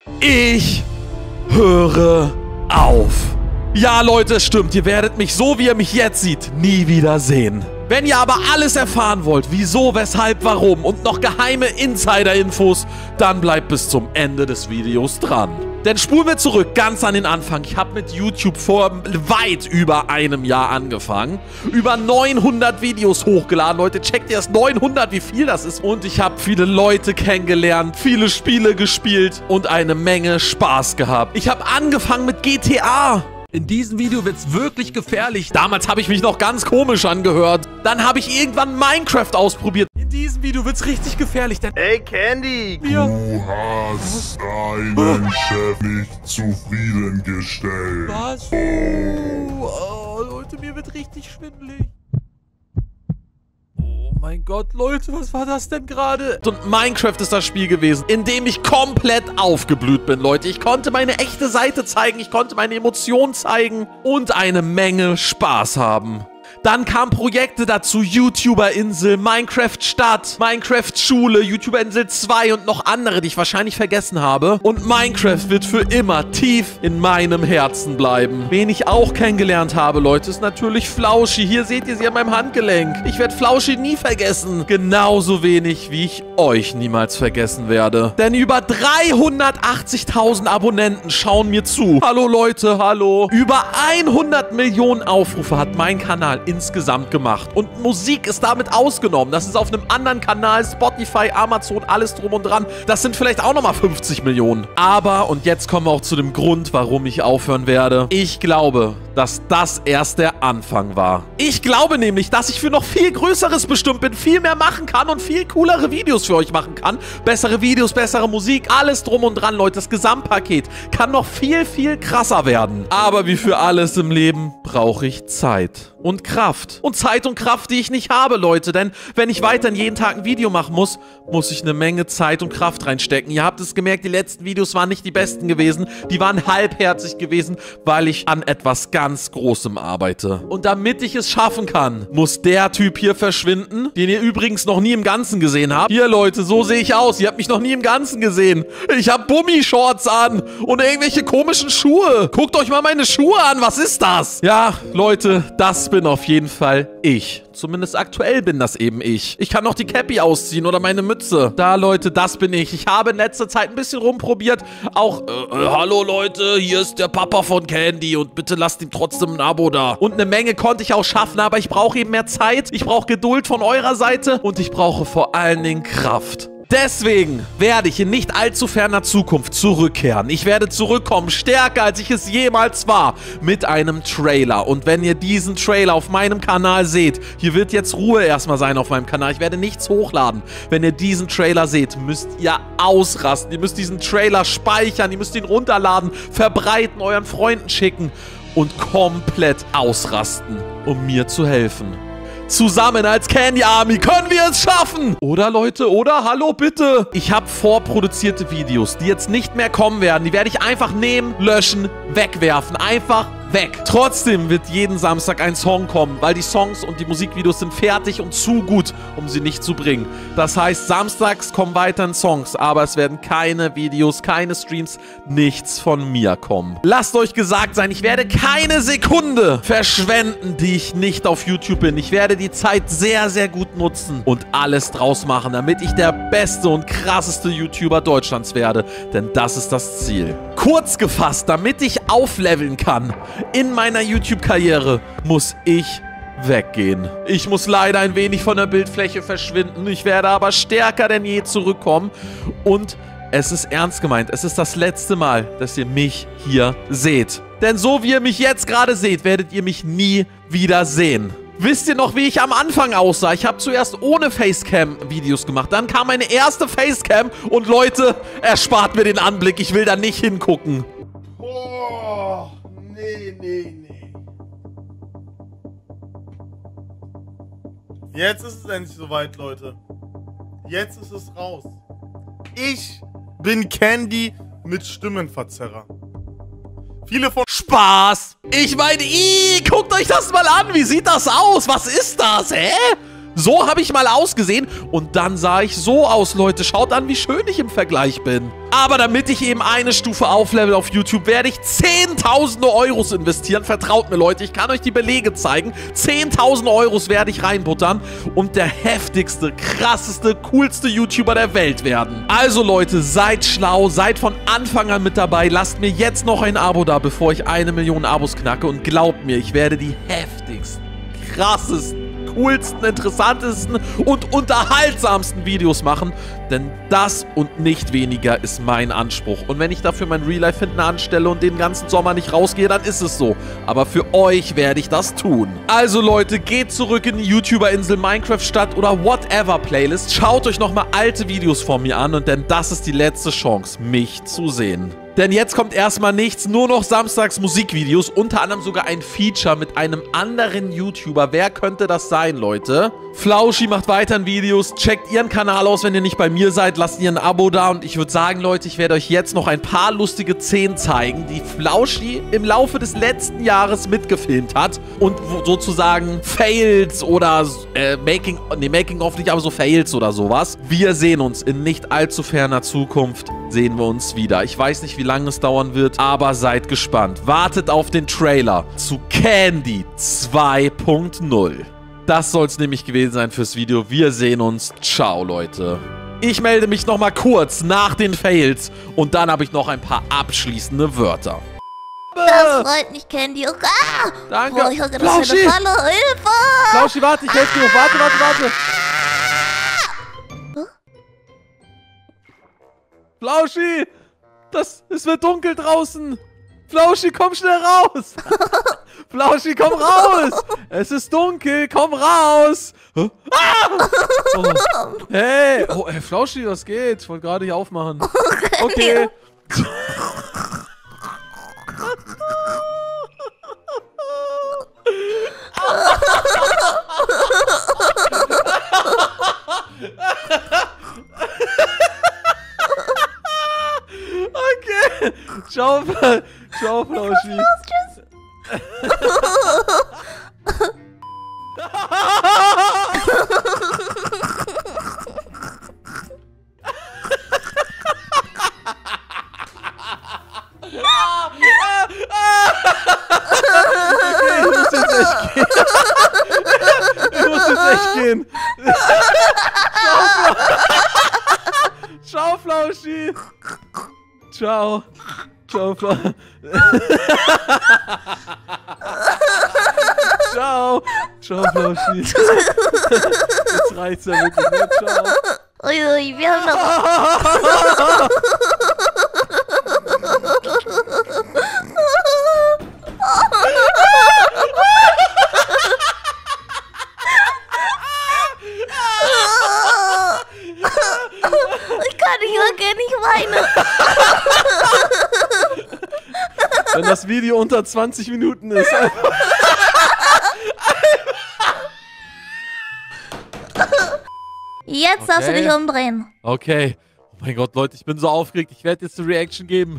Ich höre auf. Ja, Leute, es stimmt. Ihr werdet mich so, wie ihr mich jetzt seht, nie wieder sehen. Wenn ihr aber alles erfahren wollt, wieso, weshalb, warum und noch geheime Insider-Infos, dann bleibt bis zum Ende des Videos dran. Denn spulen wir zurück, ganz an den Anfang. Ich habe mit YouTube vor weit über einem Jahr angefangen. Über 900 Videos hochgeladen. Leute, checkt ihr das? 900, wie viel das ist. Und ich habe viele Leute kennengelernt, viele Spiele gespielt und eine Menge Spaß gehabt. Ich habe angefangen mit GTA. In diesem Video wird's wirklich gefährlich. Damals habe ich mich noch ganz komisch angehört. Dann habe ich irgendwann Minecraft ausprobiert. In diesem Video wird's richtig gefährlich, denn... Hey, Candy! Du hast deinen Chef nicht zufriedengestellt. Was? Oh, Leute, mir wird richtig schwindelig. Oh mein Gott, Leute, was war das denn gerade? Und Minecraft ist das Spiel gewesen, in dem ich komplett aufgeblüht bin, Leute. Ich konnte meine echte Seite zeigen, ich konnte meine Emotionen zeigen und eine Menge Spaß haben. Dann kamen Projekte dazu, YouTuber-Insel, Minecraft-Stadt, Minecraft-Schule, YouTuber-Insel 2 und noch andere, die ich wahrscheinlich vergessen habe. Und Minecraft wird für immer tief in meinem Herzen bleiben. Wen ich auch kennengelernt habe, Leute, ist natürlich Flauschi. Hier seht ihr sie an meinem Handgelenk. Ich werde Flauschi nie vergessen. Genauso wenig, wie ich euch niemals vergessen werde. Denn über 380.000 Abonnenten schauen mir zu. Hallo Leute, hallo. Über 100 Millionen Aufrufe hat mein Kanal insgesamt gemacht. Und Musik ist damit ausgenommen. Das ist auf einem anderen Kanal, Spotify, Amazon, alles drum und dran. Das sind vielleicht auch nochmal 50 Millionen. Aber, und jetzt kommen wir auch zu dem Grund, warum ich aufhören werde. Ich glaube, dass das erst der Anfang war. Ich glaube nämlich, dass ich für noch viel Größeres bestimmt bin, viel mehr machen kann und viel coolere Videos für euch machen kann. Bessere Videos, bessere Musik, alles drum und dran, Leute. Das Gesamtpaket kann noch viel, viel krasser werden. Aber wie für alles im Leben brauche ich Zeit und Kraft. Und Zeit und Kraft, die ich nicht habe, Leute. Denn wenn ich weiterhin jeden Tag ein Video machen muss, muss ich eine Menge Zeit und Kraft reinstecken. Ihr habt es gemerkt, die letzten Videos waren nicht die besten gewesen. Die waren halbherzig gewesen, weil ich an etwas ganz Großem arbeite. Und damit ich es schaffen kann, muss der Typ hier verschwinden, den ihr übrigens noch nie im Ganzen gesehen habt. Hier, Leute, so sehe ich aus. Ihr habt mich noch nie im Ganzen gesehen. Ich habe Bummishorts an und irgendwelche komischen Schuhe. Guckt euch mal meine Schuhe an. Was ist das? Ja, Leute, das bin auf jeden Fall ich. Zumindest aktuell bin das eben ich. Ich kann noch die Cappy ausziehen oder meine Mütze. Da, Leute, das bin ich. Ich habe in letzter Zeit ein bisschen rumprobiert. Auch, hallo Leute, hier ist der Papa von Candy und bitte lasst ihm trotzdem ein Abo da. Und eine Menge konnte ich auch schaffen, aber ich brauche eben mehr Zeit. Ich brauche Geduld von eurer Seite und ich brauche vor allen Dingen Kraft. Deswegen werde ich in nicht allzu ferner Zukunft zurückkehren. Ich werde zurückkommen, stärker als ich es jemals war, mit einem Trailer. Und wenn ihr diesen Trailer auf meinem Kanal seht, hier wird jetzt Ruhe erstmal sein auf meinem Kanal. Ich werde nichts hochladen. Wenn ihr diesen Trailer seht, müsst ihr ausrasten. Ihr müsst diesen Trailer speichern, ihr müsst ihn runterladen, verbreiten, euren Freunden schicken und komplett ausrasten, um mir zu helfen. Zusammen als Candy Army können wir es schaffen. Oder, Leute? Oder? Hallo, bitte. Ich habe vorproduzierte Videos, die jetzt nicht mehr kommen werden. Die werde ich einfach nehmen, löschen, wegwerfen. Einfach weg. Trotzdem wird jeden Samstag ein Song kommen, weil die Songs und die Musikvideos sind fertig und zu gut, um sie nicht zu bringen. Das heißt, samstags kommen weiterhin Songs, aber es werden keine Videos, keine Streams, nichts von mir kommen. Lasst euch gesagt sein, ich werde keine Sekunde verschwenden, die ich nicht auf YouTube bin. Ich werde die Zeit sehr, sehr gut nutzen und alles draus machen, damit ich der beste und krasseste YouTuber Deutschlands werde. Denn das ist das Ziel. Kurz gefasst, damit ich aufleveln kann in meiner YouTube-Karriere, muss ich weggehen. Ich muss leider ein wenig von der Bildfläche verschwinden. Ich werde aber stärker denn je zurückkommen. Und es ist ernst gemeint. Es ist das letzte Mal, dass ihr mich hier seht. Denn so wie ihr mich jetzt gerade seht, werdet ihr mich nie wieder sehen. Wisst ihr noch, wie ich am Anfang aussah? Ich habe zuerst ohne Facecam Videos gemacht. Dann kam meine erste Facecam und Leute, erspart mir den Anblick. Ich will da nicht hingucken. Oh, nee. Jetzt ist es endlich soweit, Leute. Jetzt ist es raus. Ich bin Candy mit Stimmenverzerrer. Viele von... Spaß! Ich meine, guckt euch das mal an! Wie sieht das aus? Was ist das, hä? So habe ich mal ausgesehen und dann sah ich so aus, Leute. Schaut an, wie schön ich im Vergleich bin. Aber damit ich eben eine Stufe auflevel auf YouTube, werde ich Zehntausende Euros investieren. Vertraut mir, Leute, ich kann euch die Belege zeigen. 10.000 Euros werde ich reinbuttern und der heftigste, krasseste, coolste YouTuber der Welt werden. Also, Leute, seid schlau, seid von Anfang an mit dabei. Lasst mir jetzt noch ein Abo da, bevor ich 1 Million Abos knacke. Und glaubt mir, ich werde die heftigsten, krassesten, coolsten, interessantesten und unterhaltsamsten Videos machen, denn das und nicht weniger ist mein Anspruch. Und wenn ich dafür mein Real-Life hinten anstelle und den ganzen Sommer nicht rausgehe, dann ist es so. Aber für euch werde ich das tun. Also Leute, geht zurück in die YouTuber-Insel, Minecraft-Stadt oder whatever Playlist. Schaut euch nochmal alte Videos von mir an, und denn das ist die letzte Chance, mich zu sehen. Denn jetzt kommt erstmal nichts, nur noch samstags Musikvideos, unter anderem sogar ein Feature mit einem anderen YouTuber. Wer könnte das sein, Leute? Flauschi macht weiterhin Videos, checkt ihren Kanal aus, wenn ihr nicht bei mir seid, lasst ihr ein Abo da, und ich würde sagen, Leute, ich werde euch jetzt noch ein paar lustige Szenen zeigen, die Flauschi im Laufe des letzten Jahres mitgefilmt hat und sozusagen Fails oder Making-of nicht, aber so Fails oder sowas. Wir sehen uns in nicht allzu ferner Zukunft, sehen wir uns wieder. Ich weiß nicht, wie lange es dauern wird, aber seid gespannt. Wartet auf den Trailer zu Candy 2.0. Das soll es nämlich gewesen sein fürs Video. Wir sehen uns. Ciao, Leute. Ich melde mich nochmal kurz nach den Fails und dann habe ich noch ein paar abschließende Wörter. Das freut mich, Candy. Ah! Danke. Boah, ich hatte das für eine Falle. Hilfe! Flauschi, warte, ich helfe dir noch. Warte. Flauschi! Es wird dunkel draußen! Flauschi, komm schnell raus! Flauschi, komm raus! Es ist dunkel, komm raus! Ah! Oh. Hey! Oh, ey, Flauschi, was geht? Ich wollte gerade hier aufmachen. Okay. Okay. Ciao, Flauschi. Tschüss. Ich muss jetzt echt gehen. Ciao, Flauschi. Ciao. Ciao, Flauschi. Ciao. Ciao, Flauschi. Jetzt reicht's ja wirklich, ne? Ciao. Uiui, wir haben noch... Ich kann nicht weinen. Wenn das Video unter 20 Minuten ist. Jetzt darfst du dich umdrehen. Okay. Oh mein Gott, Leute, ich bin so aufgeregt. Ich werde jetzt eine Reaction geben.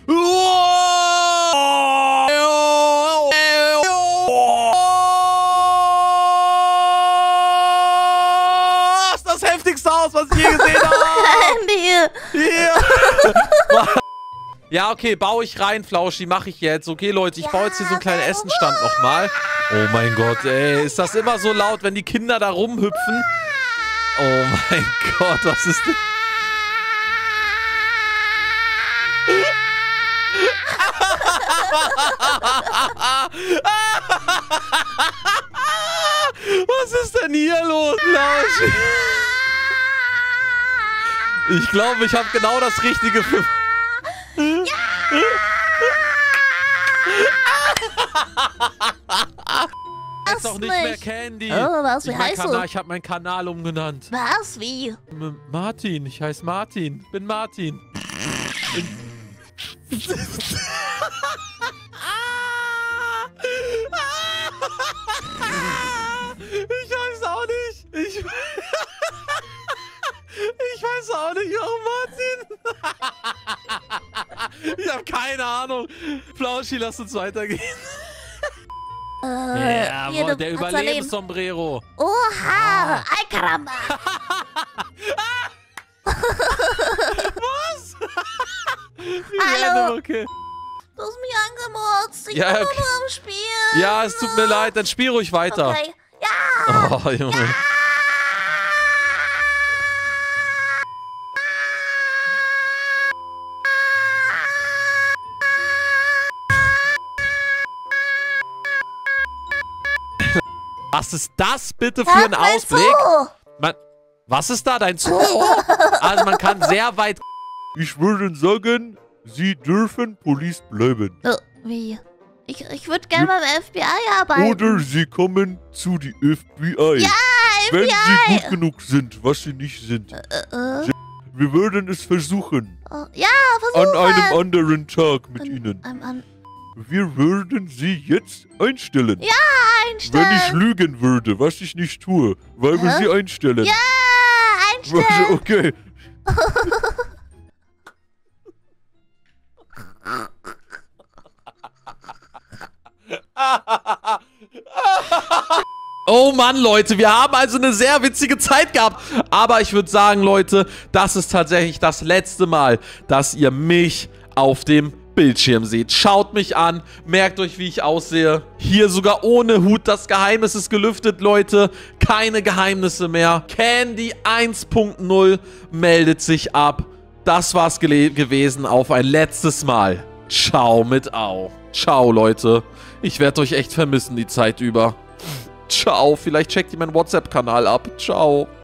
Das ist das heftigste Haus, was ich je gesehen habe. Hier. Ja, okay, baue ich rein, Flauschi, mache ich jetzt. Okay, Leute, ich baue jetzt hier so einen kleinen Essenstand nochmal. Oh mein Gott, ey, ist das immer so laut, wenn die Kinder da rumhüpfen? Oh mein Gott, was ist denn? Was ist denn hier los, Flauschi? Ich glaube, ich habe genau das Richtige für... Ist doch nicht mehr Candy. Oh, was? Wie heißt du? Ich habe meinen Kanal umgenannt. Was? Wie? Martin. Ich heiße Martin. Bin Martin. Ich weiß auch nicht. Ich weiß auch nicht, oh Martin. Ich habe keine Ahnung. Flauschi, lass uns weitergehen. Ja, hier, der du hast Überlebenssombrero. Oha, ay caramba. Was? Hallo. Okay. Du hast mich angemotzt. Ich Ja, bin okay. nur am Spielen. Ja, es tut mir leid, dann spiel ruhig weiter. Okay. Ja. Oh, Junge. Was ist das bitte für ein Ausblick? Was ist da, dein Zoo? Also man kann sehr weit... Ich würde sagen, Sie dürfen Police bleiben. Wie? Ich würde gerne beim FBI arbeiten. Oder Sie kommen zu die FBI. Ja, Wenn FBI. Sie gut genug sind, was Sie nicht sind. Wir würden es versuchen. Ja, An versuchen. einem anderen Tag mit Ihnen. An Wir würden Sie jetzt einstellen. Ja, einstellen. Wenn ich lügen würde, was ich nicht tue, weil wir Sie einstellen. Ja, einstellen. Okay. Oh Mann, Leute, wir haben also eine sehr witzige Zeit gehabt. Aber ich würde sagen, Leute, das ist tatsächlich das letzte Mal, dass ihr mich auf dem Bildschirm seht. Schaut mich an, merkt euch, wie ich aussehe. Hier sogar ohne Hut, das Geheimnis ist gelüftet, Leute. Keine Geheimnisse mehr. Candy 1.0 meldet sich ab. Das war's gewesen auf ein letztes Mal. Ciao mit Au. Ciao, Leute. Ich werde euch echt vermissen die Zeit über. Ciao, vielleicht checkt ihr meinen WhatsApp-Kanal ab. Ciao.